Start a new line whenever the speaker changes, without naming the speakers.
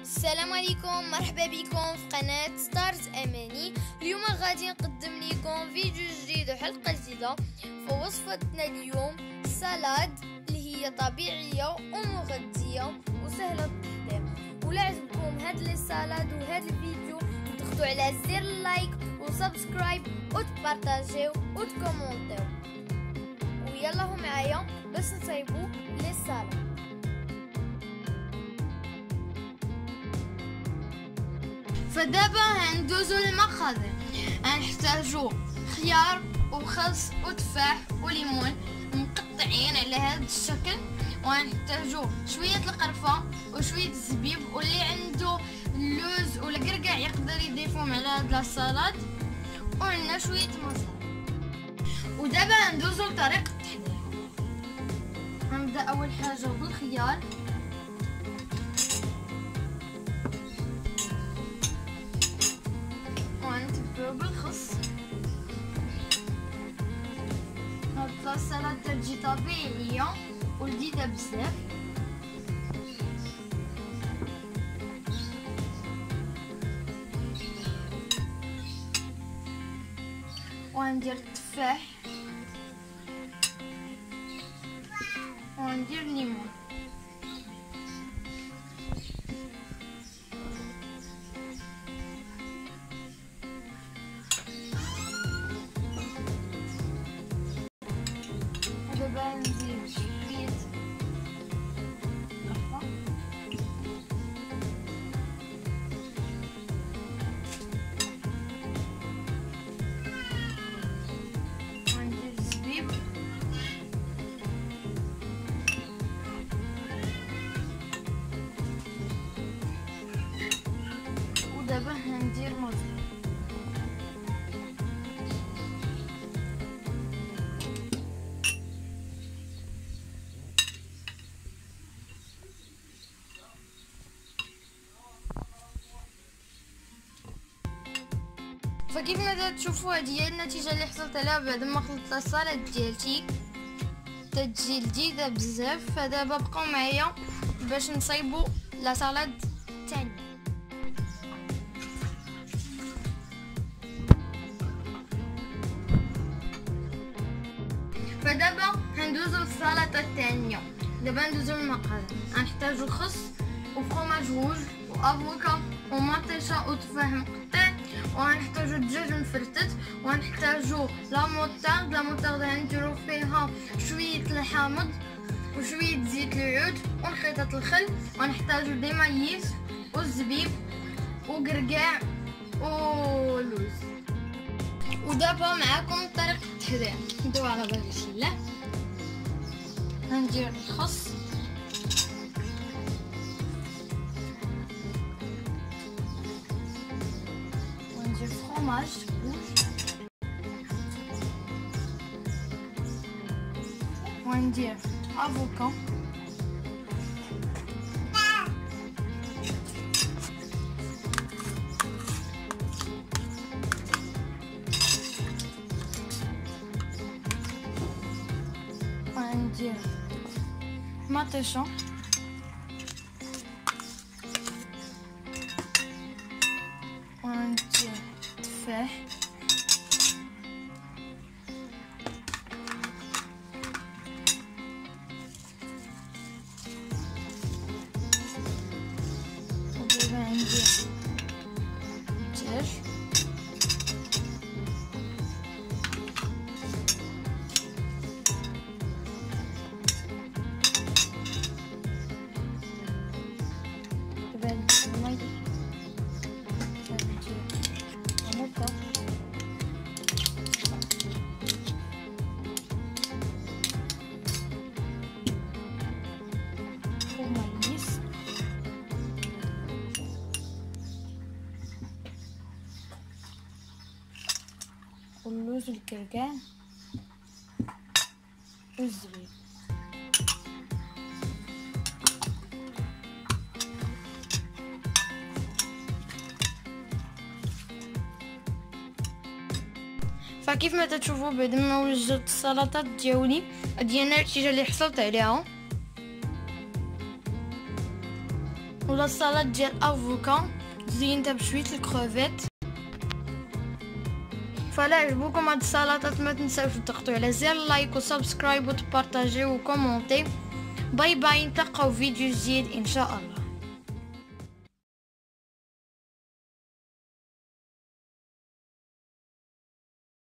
السلام عليكم، مرحبا بكم في قناة ستارز أماني. اليوم غادي نقدم لكم فيديو جديد وحلقة جديدة. فوصفتنا اليوم سلاد اللي هي طبيعية ومغذية وسهلة التحضير. ولا عجبكم هاد السلاد وهاد الفيديو تضغطوا على زر اللايك وسبسكرايب وتبارطاجيو وتكومونتيو. ويلا هو معايا باش نصايبو لي سالاد. فدابا هندوزو للمخازن. هنحتاجو خيار وخس وتفاح وليمون مقطعين على هذا الشكل، وهنحتاجو شويه القرفه وشويه الزبيب، واللي عنده اللوز ولا قرقاع يقدر يضيفهم على هذا السلطه، وعندنا شويه مصر. ودابا هندوزو لطريقه التحضير. غنبدا اول حاجه بالخيار، ونتبعو بالخس. هاد السلطه تجي طبيعيه ولذيذه بزاف. وندير التفاح وندير الليمون. ودابا نزيد شويه قرفه وندير الزبيب ودابا هندير موز. فكيف ما تشوفوا هذه هي النتيجه اللي حصلت عليها بعد ما خلطت السلطه ديالتي، تجي لذيذه بزاف. فدابا بقاو معايا باش نصايبوا لا سلطه الثانيه. فدابا هندوزو للسلطه الثانيه. دابا ندوزو للمخازن. غنحتاجو خس وفرomاج روج وافوكا ومطيشه وتفاح مقطع، وغنحتاجو الدجاج مفرتت، وغنحتاجو لا موطارد غنديرو فيها شويه الحامض وشويه زيت العود ونخيطات الخل، وغنحتاجو دي مايس والزبيب وقرقاع ولوز. ودابا معاكم طريقه التحضير. ندوي على باب الله. غندير الخس وندير فرomاج روج وندير افوكا وندير مطيشه وندير تفاح ودابا ندير الدجاج دابا ندير المي ومايس واللوز والقرقاع والزبيب. فكيف ما تشوفوا بعد ما وجدت السلطات ديالي هذه هي النتيجه اللي حصلت عليها. ولا السلطه ديال افوكا زينتها بشويه الكروفيت. فلا عجبوكم هاد السلطات ما تنساوش تضغطوا على زر لايك وسبسكرايب وتبارطاجيو وكومونتي. باي باي، نتلاقاو فيديو جديد ان شاء الله.